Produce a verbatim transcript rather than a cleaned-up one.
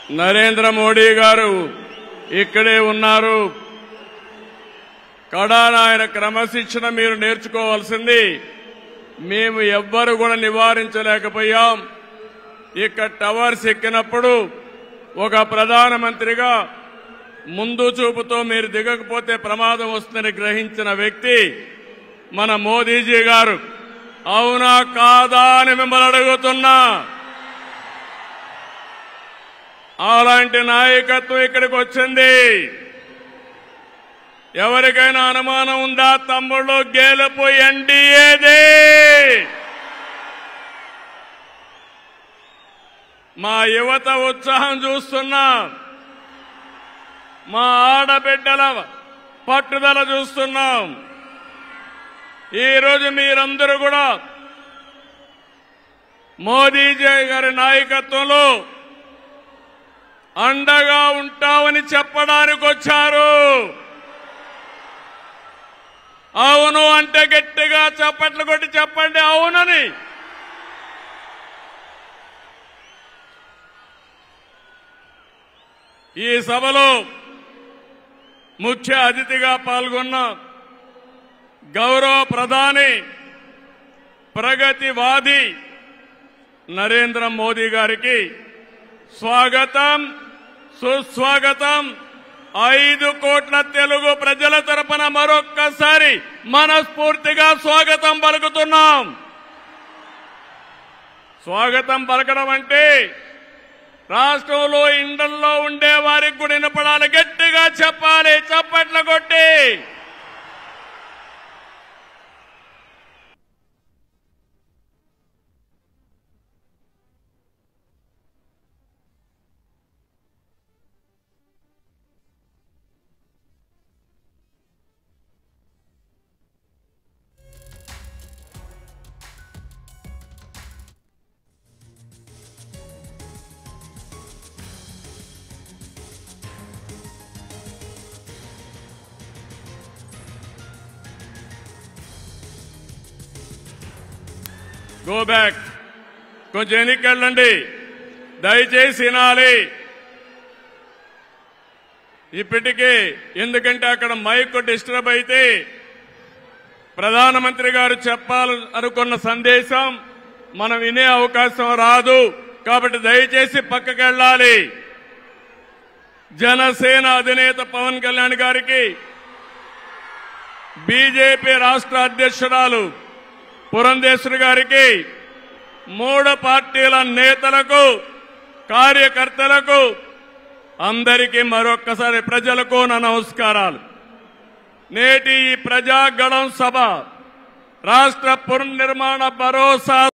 నరేంద్ర మోడీ గారు ఇక్కడే ఉన్నారు. కడాన ఆయన క్రమశిక్షణ మీరు నేర్చుకోవాల్సింది. మేము ఎవ్వరు కూడా నివారించలేకపోయాం. ఇక్కడ టవర్స్ ఎక్కినప్పుడు ఒక ప్రధానమంత్రిగా ముందు చూపుతో మీరు దిగకపోతే ప్రమాదం వస్తుందని గ్రహించిన వ్యక్తి మన మోదీజీ గారు. అవునా కాదా అని మిమ్మల్ని అడుగుతున్నా. అలాంటి నాయకత్వం ఇక్కడికి వచ్చింది. ఎవరికైనా అనుమానం ఉందా? తమ్ముళ్ళు, గెలుపు ఎన్డీఏదే. మా యువత ఉత్సాహం చూస్తున్నా, మా ఆడబిడ్డల పట్టుదల చూస్తున్నాం. ఈరోజు మీరందరూ కూడా మోదీజీ గారి నాయకత్వంలో అండగా ఉంటామని చెప్పడానికి వచ్చారు. అవును అంటే గట్టిగా చప్పట్లు కొట్టి చెప్పండి అవునని. ఈ సభలో ముఖ్య అతిథిగా పాల్గొన్న గౌరవ ప్రధాని, ప్రగతివాది నరేంద్ర మోదీ గారికి స్వాగతం, సుస్వాగతం. ఐదు కోట్ల తెలుగు ప్రజల తరపున మరొక్కసారి మనస్ఫూర్తిగా స్వాగతం పలుకుతున్నాం. స్వాగతం పలకడం అంటే రాష్ట్రంలో ఇండల్లో ఉండే వారికి కూడా వినపడాలి, గట్టిగా చెప్పాలి, చప్పట్లు కొట్టి. గో బ్యాక్, కొంచెం ఎన్నికెళ్ళండి, దయచేసి వినాలి ఇప్పటికే. ఎందుకంటే అక్కడ మైక్ డిస్టర్బ్ అయితే ప్రధానమంత్రి గారు చెప్పాలనుకున్న సందేశం మనం వినే అవకాశం రాదు. కాబట్టి దయచేసి పక్కకెళ్ళాలి. జనసేన అధినేత పవన్ కళ్యాణ్ గారికి, బీజేపీ రాష్ట్ర అధ్యక్షురాలు పురంధేశ్వరి గారికి, మూడు పార్టీల నేతలకు, కార్యకర్తలకు, అందరికీ మరొక్కసారి ప్రజలకు నా నమస్కారాలు. నేటి ఈ ప్రజాగళం సభ రాష్ట్ర పునర్నిర్మాణ భరోసా